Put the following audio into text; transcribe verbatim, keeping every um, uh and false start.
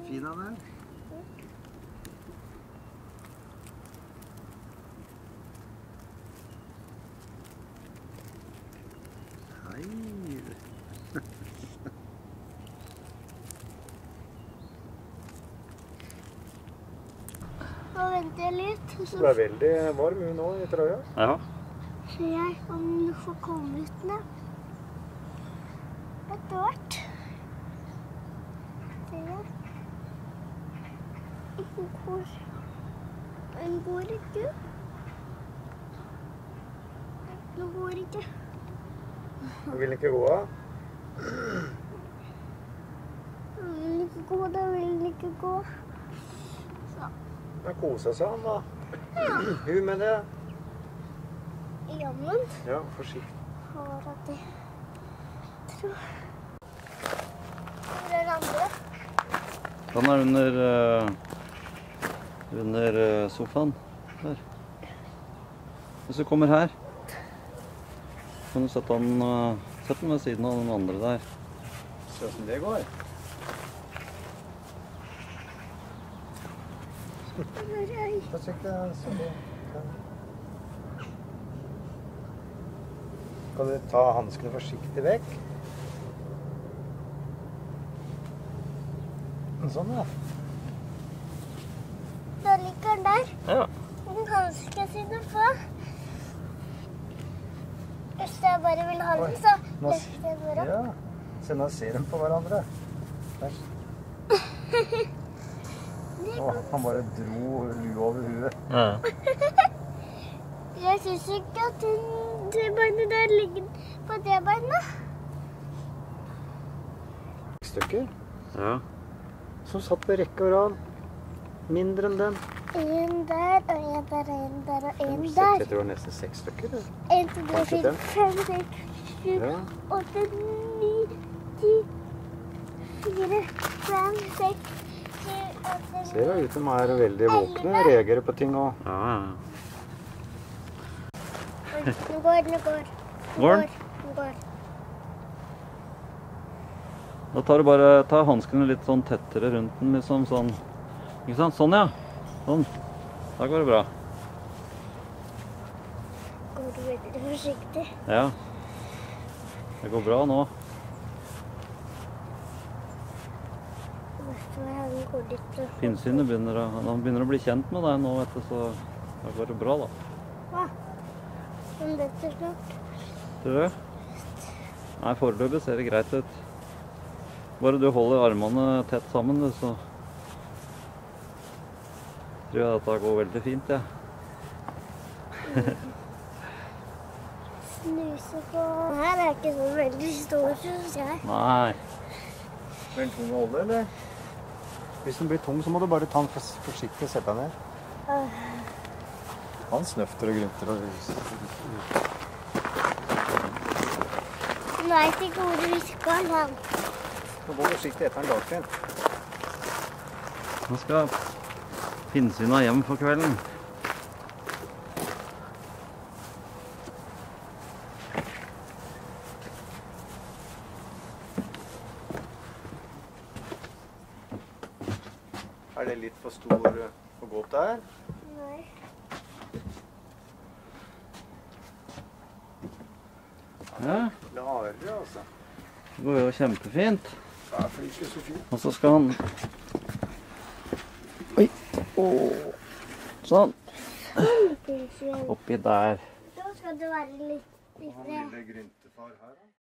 fin han er. Hei. Nå venter jeg litt. Du er veldig varm nå i trøya. Ja. Så jeg om du får komme ut nå. Etter hvert. Ser jeg. Hun går. Hun går ikke. Hun går ikke. Du vil ikke gå av? Hun vil ikke gå, da vil hun ikke gå. Så. Han koser seg han da. Ja. Hun med det. Jammen. Ja, forsiktig. Har at jeg tror. Hvor er det andre? Den er under, uh, under uh, sofaen. Der. Hvis du kommer her, kan du sette den, uh, sette den ved siden av den andre der. Se hvordan det går. Forsiktig, så det kan... Kan du ta hanskene forsiktig vekk? Sånn, ja. Da ligger den der. Ja. Den hanske siden på. Hvis jeg bare vil ha den, så Nå, løfter jeg bare. ja. Se, nå ser de på hverandre. Der. Åh, han bare dro lua over huet. Ja. Jeg synes ikke at den, det beinet der ligger på det beinet. Stykker Ja. som satt på rekke og rad. Mindre enn den. En der, og en der, og en der, og en Jeg der. tror det var nesten seks stykker. det. En, to, tre, Kanskje fire, den. fem, seks, sju, Ja. åtte, ni, ti, fire, fem, seks, sju, åtte, Ser jo ut som de er veldig våkne, reagerer på ting og... Ja, ja. Oi, nå går, nå går. Nå Går den? Nå går. Da tar du bare, ta hanskene litt sånn tettere rundt den, liksom sånn. Ikke sant? Sånn, ja. Sånn. Da går det bra. Går du veldig forsiktig. Ja. Det går bra nå. Hvorfor har den gått litt så... Pinnsynet begynner å, han begynner å bli kjent med deg nå, vet du, så da går det bra da. Hva? Men dette snart. Tror du? Nei, foreløpig ser det greit ut. Bare du holder armene tett sammen, du, så tror jeg dette går veldig fint, ja. Snuse på... Her er ikke så veldig stor, synes jeg. Nei. Er den tung å holde, eller? Hvis den blir tung, så må du bare ta den fors- forsiktig og sette den ned. Øh, Han snøfter og grynter og... Nå vet ikke hvor vi skal hen. Nå gå forsiktig etter en dagfinn. Nå skal Pinnsyna hjem for kvelden. Er det litt for stor å gå opp der? Nei. Ja, Klarer det, altså. det går jo kjempefint. Det er flyker så fint. Og så skal han... Oi! Åh. Sånn. Oppi der. Da skal det være litt... litt Han lille gryntefar her, da.